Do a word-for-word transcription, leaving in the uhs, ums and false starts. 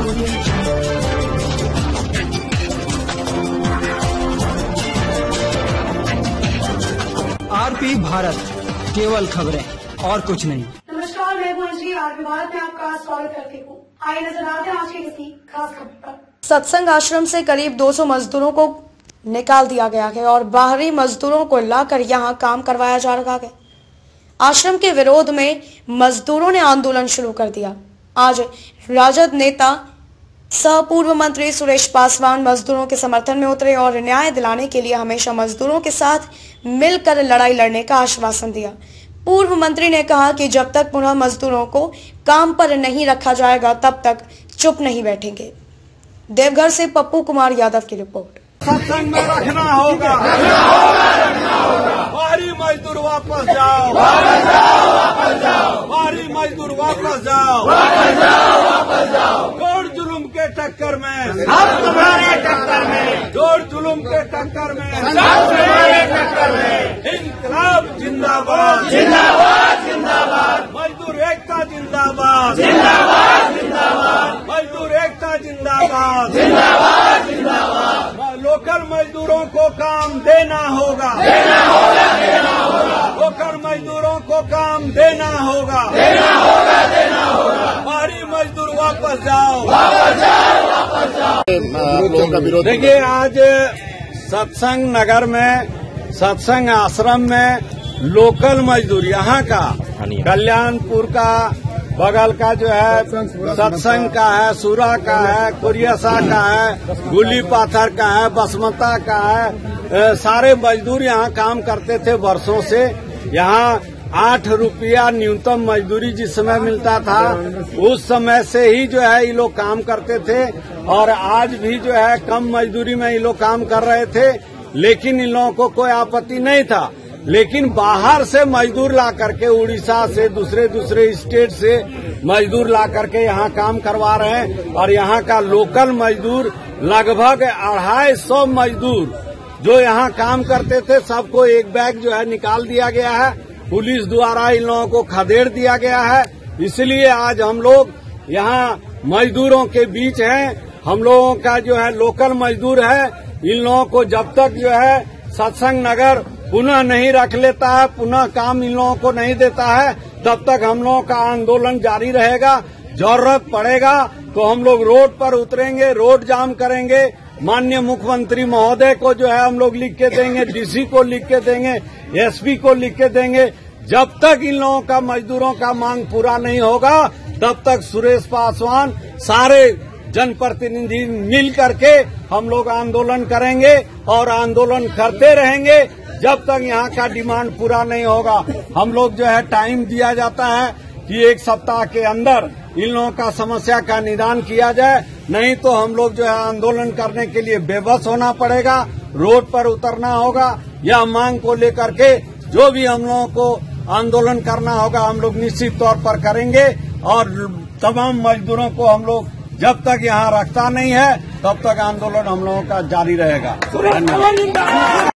RP Bharat, केवल खबरें और कुछ नहीं। नमस्कार, मैं हूं अंजलि। आरपी भारत में आपका स्वागत करती हूँ। आइए नजर डालते हैं आज की किसी खास खबर पर। सत्संग आश्रम से करीब दो सौ मजदूरों को निकाल दिया गया है और बाहरी मजदूरों को लाकर यहां काम करवाया जा रहा है। आश्रम के विरोध में मजदूरों ने आंदोलन शुरू कर दिया। आज राजद नेता सह पूर्व मंत्री सुरेश पासवान मजदूरों के समर्थन में उतरे और न्याय दिलाने के लिए हमेशा मजदूरों के साथ मिलकर लड़ाई लड़ने का आश्वासन दिया। पूर्व मंत्री ने कहा कि जब तक पुनः मजदूरों को काम पर नहीं रखा जाएगा तब तक चुप नहीं बैठेंगे। देवघर से पप्पू कुमार यादव की रिपोर्ट। सत्संग में रखना होगा, बाहरी मजदूर वापस जाओ, बाहरी मजदूर वापस जाओ, जोर जुलूम के टक्कर में हम तुम्हारे टक्कर में, जोर जुलूम के टक्कर में हम तुम्हारे टक्कर में। इंकलाब जिंदाबाद, जिंदाबाद जिंदाबाद, मजदूर एकता जिंदाबाद, जिंदाबाद जिंदाबाद, मजदूर एकता जिंदाबाद, जिंदाबाद जिंदाबाद। लोकल मजदूरों को काम देना होगा, देना होगा, देना होगा। लोकल मजदूरों को काम देना होगा, देना होगा, देना होगा। बाहरी मजदूर वापस जाओ, वापस जाओ, वापस जाओ। देखिए, आज सत्संग नगर में, सत्संग आश्रम में लोकल मजदूर यहाँ का, कल्याणपुर का, बगल का जो है सत्संग का है, सूरा का है, कुरियसा का है, गुली पाथर का है, बसमता का है, सारे मजदूर यहाँ काम करते थे वर्षों से। यहाँ आठ रुपया न्यूनतम मजदूरी जिस समय मिलता था उस समय से ही जो है ये लोग काम करते थे और आज भी जो है कम मजदूरी में ये लोग काम कर रहे थे, लेकिन इन लोगों को कोई आपत्ति नहीं था। लेकिन बाहर से मजदूर ला करके, उड़ीसा से, दूसरे दूसरे स्टेट से मजदूर ला करके यहाँ काम करवा रहे हैं और यहाँ का लोकल मजदूर लगभग अढ़ाई सौ मजदूर जो यहाँ काम करते थे सबको एक बैग जो है निकाल दिया गया है। पुलिस द्वारा इन लोगों को खदेड़ दिया गया है। इसलिए आज हम लोग यहाँ मजदूरों के बीच हैं। हम लोगों का जो है लोकल मजदूर है, इन लोगों को जब तक जो है सत्संग नगर पुनः नहीं रख लेता है, पुनः काम इन लोगों को नहीं देता है, तब तक हम लोगों का आंदोलन जारी रहेगा। जरूरत पड़ेगा तो हम लोग रोड पर उतरेंगे, रोड जाम करेंगे। माननीय मुख्यमंत्री महोदय को जो है हम लोग लिख के देंगे, डीसी को लिख के देंगे, एसपी को लिख के देंगे। जब तक इन लोगों का मजदूरों का मांग पूरा नहीं होगा तब तक सुरेश पासवान सारे जनप्रतिनिधि मिल करके हम लोग आंदोलन करेंगे और आंदोलन करते रहेंगे जब तक यहाँ का डिमांड पूरा नहीं होगा। हम लोग जो है टाइम दिया जाता है कि एक सप्ताह के अंदर इन लोगों का समस्या का निदान किया जाए, नहीं तो हम लोग जो है आंदोलन करने के लिए बेबस होना पड़ेगा, रोड पर उतरना होगा। यह मांग को लेकर के जो भी हम लोगों को आंदोलन करना होगा हम लोग निश्चित तौर पर करेंगे और तमाम मजदूरों को हम लोग जब तक यहाँ रखता नहीं है तब तक आंदोलन हम लोगों का जारी रहेगा।